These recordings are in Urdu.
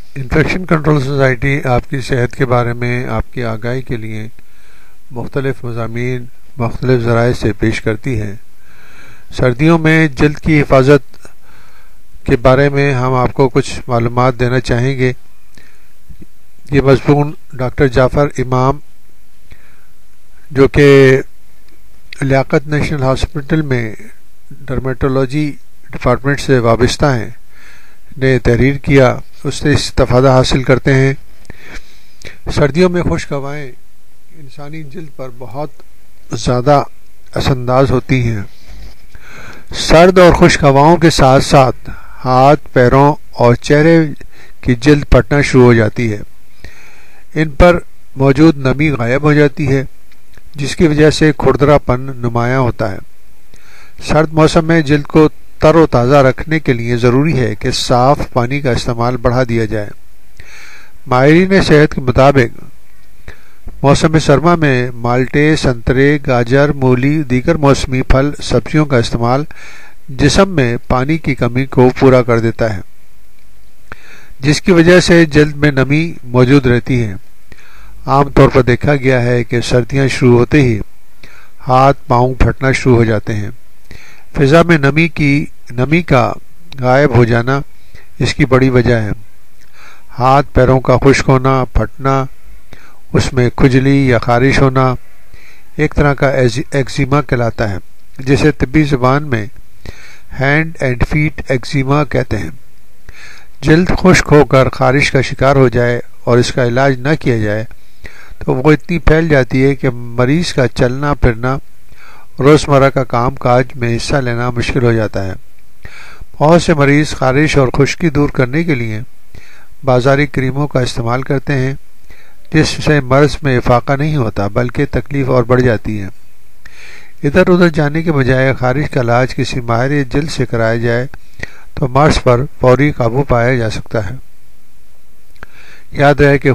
انفیکشن کنٹرول سوسائٹی آپ کی صحت کے بارے میں آپ کی آگاہی کے لیے مختلف مضامین مختلف ذرائع سے پیش کرتی ہے۔ سردیوں میں جلد کی حفاظت کے بارے میں ہم آپ کو کچھ معلومات دینا چاہیں گے۔ یہ مضمون ڈاکٹر جعفر امام جو کہ لیاقت نیشنل ہاسپٹل میں ڈرمیٹولوجی ڈپارٹمنٹ سے وابستہ ہیں نے تحریر کیا، اس سے استفادہ حاصل کرتے ہیں۔ سردیوں میں خشک ہوائیں انسانی جلد پر بہت زیادہ اثر انداز ہوتی ہیں۔ سرد اور خشک ہواؤں کے ساتھ ساتھ ہاتھ، پیروں اور چہرے کی جلد پھٹنا شروع ہو جاتی ہے۔ ان پر موجود نمی غائب ہو جاتی ہے، جس کی وجہ سے کھردرا پن نمایاں ہوتا ہے۔ سرد موسم میں جلد کو تر و تازہ رکھنے کے لیے ضروری ہے کہ صاف پانی کا استعمال بڑھا دیا جائے۔ ماہرین صحت کے مطابق موسم سرما میں مالٹے، سنترے، گاجر، مولی، دیگر موسمی پھل سبزیوں کا استعمال جسم میں پانی کی کمی کو پورا کر دیتا ہے، جس کی وجہ سے جلد میں نمی موجود رہتی ہے۔ عام طور پر دیکھا گیا ہے کہ سردیاں شروع ہوتے ہی ہاتھ پاؤں پھٹنا شروع ہو جاتے ہیں۔ فضا میں نمی کا غائب ہو جانا اس کی بڑی وجہ ہے۔ ہاتھ پیروں کا خشک ہونا، پھٹنا، اس میں کھجلی یا خارش ہونا ایک طرح کا ایگزیما کہلاتا ہے، جسے طبی زبان میں ہینڈ اینڈ فیٹ ایگزیما کہتے ہیں۔ جلد خشک ہو کر خارش کا شکار ہو جائے اور اس کا علاج نہ کیا جائے تو وہ اتنی پھیل جاتی ہے کہ مریض کا چلنا پھرنا، روزمرہ کا کام کاج میں حصہ لینا مشکل ہو جاتا ہے۔ بہت سے مریض خارش اور خشکی دور کرنے کے لیے بازاری کریموں کا استعمال کرتے ہیں، جس سے مرض میں افاقہ نہیں ہوتا بلکہ تکلیف اور بڑھ جاتی ہے۔ ادھر ادھر جانے کے بجائے خارش کا علاج کسی ماہر جلد سے کرایا جائے تو مرض پر فوری قابو پایا جا سکتا ہے۔ یاد رہے کہ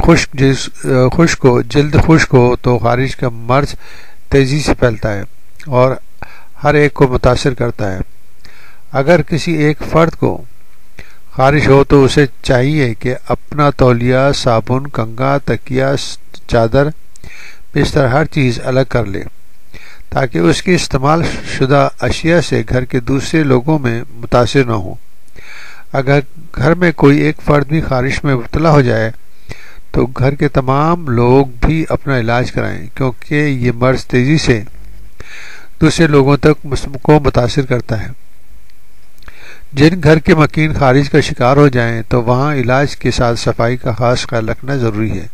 جلد خشک ہو تو خارش کا مرض تیزی سے پھیلتا ہے اور ہر ایک کو متاثر کرتا ہے۔ اگر کسی ایک فرد کو خارش ہو تو اسے چاہیے کہ اپنا تولیہ، صابن، کنگھا، تکیہ، چادر، بستر ہر چیز الگ کر لے تاکہ اس کی استعمال شدہ اشیاء سے گھر کے دوسرے لوگوں میں متاثر نہ ہو۔ اگر گھر میں کوئی ایک فرد بھی خارش میں مبتلا ہو جائے تو گھر کے تمام لوگ بھی اپنا علاج کرائیں، کیونکہ یہ مرض تیزی سے دوسرے لوگوں تک کو متاثر کرتا ہے۔ جن گھر کے مکین خارش کا شکار ہو جائیں تو وہاں علاج کے ساتھ صفائی کا خاص خیال رکھنا ضروری ہے۔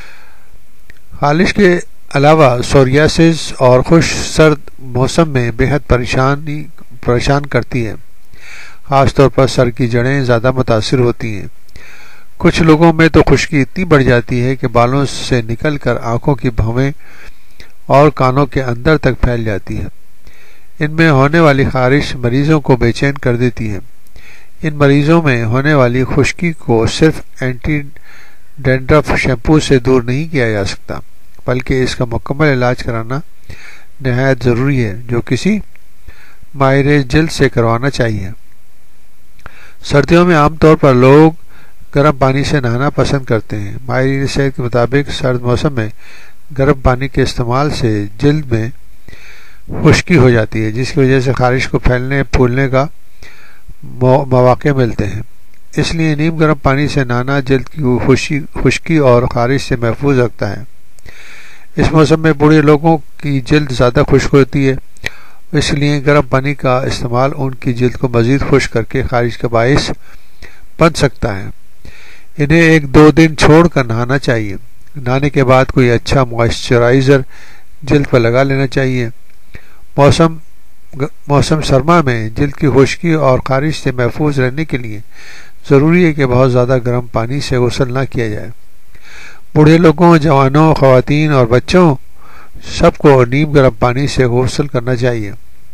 خارش کے علاوہ سوریاسس اور خشک سرد موسم میں بہت پریشان کرتی ہے۔ خاص طور پر سر کی جڑیں زیادہ متاثر ہوتی ہیں۔ کچھ لوگوں میں تو خشکی اتنی بڑھ جاتی ہے کہ بالوں سے نکل کر آنکھوں کی بھویں اور کانوں کے اندر تک پھیل جاتی ہے۔ ان میں ہونے والی خارش مریضوں کو بے چین کر دیتی ہے۔ ان مریضوں میں ہونے والی خشکی کو صرف اینٹی ڈینڈرف شیمپو سے دور نہیں کیا جا سکتا، بلکہ اس کا مکمل علاج کرانا نہایت ضروری ہے، جو کسی ماہر جلد سے کروانا چاہیے۔ سردیوں میں عام طور پر لوگ گرم پانی سے نہانا پسند کرتے ہیں۔ ماہرین صحت کے مطابق سرد موسم میں گرم پانی کے استعمال سے جلد میں خشکی ہو جاتی ہے، جس کی وجہ سے خارش کو پھیلنے پھولنے کا مواقع ملتے ہیں۔ اس لیے نیم گرم پانی سے نہانا جلد کی خشکی اور خارش سے محفوظ رکھتا ہے۔ اس موسم میں بوڑھے لوگوں کی جلد زیادہ خشک ہوتی ہے، اس لیے گرم پانی کا استعمال ان کی جلد کو مزید خشک کر کے خارش کا باعث بن سکتا ہے۔ انہیں 1-2 دن چھوڑ کر نہانا چاہیے۔ نہانے کے بعد کوئی اچھا موئسچرائزر جلد پر لگا لینا چاہیے۔ موسم سرما میں جلد کی خشکی اور خارش سے محفوظ رہنے کے لیے ضروری ہے کہ بہت زیادہ گرم پانی سے غسل نہ کیا جائے۔ بوڑھے لوگوں، جوانوں، خواتین اور بچوں سب کو نیم گرم پانی سے غسل کرنا چاہیے۔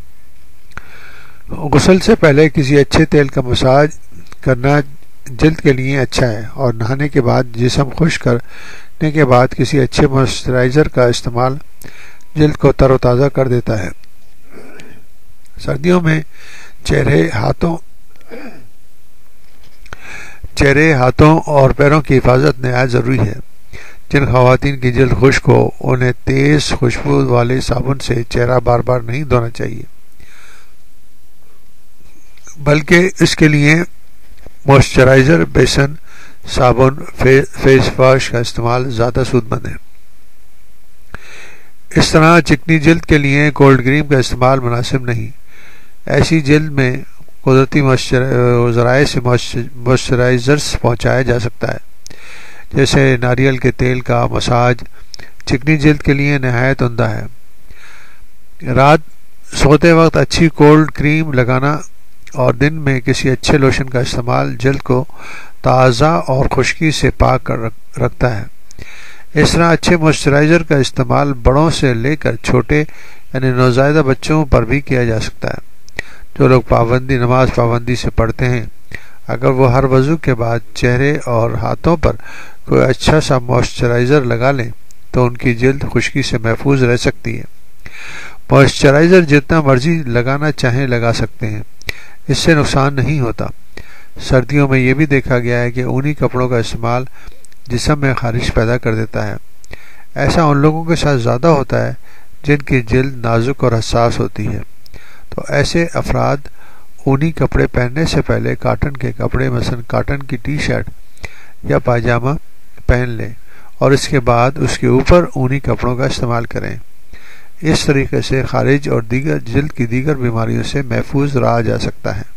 غسل سے پہلے کسی اچھے تیل کا مساج کرنا جلد کے لیے اچھا ہے، اور نہانے کے بعد جسم خشک کرنے کے بعد کسی اچھے موئسچرائزر کا استعمال جلد کو تر و تازہ کر دیتا ہے۔ سردیوں میں چہرے، ہاتھوں چہرے، ہاتھوں اور پیروں کی حفاظت نہایت ضروری ہے۔ جن خواتین کی جلد خشک ہو انہیں تیز خوشبو والے صابن سے چہرہ بار بار نہیں دھونا چاہیے، بلکہ اس کے لیے موئسچرائزر، بیسن، صابن، فیس واش کا استعمال زیادہ سود مند ہے۔ اس طرح چکنی جلد کے لیے کولڈ کریم کا استعمال مناسب نہیں۔ ایسی جلد میں قدرتی ذرائع سے موئسچرائزرز پہنچایا جا سکتا ہے، جیسے ناریل کے تیل کا مساج چکنی جلد کے لیے نہایت عمدہ ہے۔ رات سوتے وقت اچھی کولڈ کریم لگانا اور دن میں کسی اچھے لوشن کا استعمال جلد کو تازہ اور خشکی سے پاک کر رکھتا ہے۔ اس طرح اچھے موئسچرائزر کا استعمال بڑوں سے لے کر چھوٹے یعنی نوزائیدہ بچوں پر بھی کیا جا سکتا ہے۔ جو لوگ نماز پابندی سے پڑھتے ہیں، اگر وہ ہر وضو کے بعد چہرے اور ہاتھوں پر کوئی اچھا سا موئسچرائزر لگا لیں تو ان کی جلد خشکی سے محفوظ رہ سکتی ہے۔ موئسچرائزر جتنا مرضی لگانا چاہیں لگا سکتے ہیں، اس سے نقصان نہیں ہوتا۔ سردیوں میں یہ بھی دیکھا گیا ہے کہ اونی کپڑوں کا استعمال جسم میں خارش پیدا کر دیتا ہے۔ ایسا ان لوگوں کے ساتھ زیادہ ہوتا ہے جن کی جلد نازک اور حساس ہوتی ہے، تو ایسے افراد اونی کپڑے پہننے سے پہلے کاٹن کے کپڑے مثلا کاٹن کی ٹی شرٹ یا پاجامہ پہن لیں اور اس کے بعد اس کے اوپر اونی کپڑوں کا استعمال کریں۔ اس طریقے سے خارش اور جلد کی دیگر بیماریوں سے محفوظ رہا جا سکتا ہے۔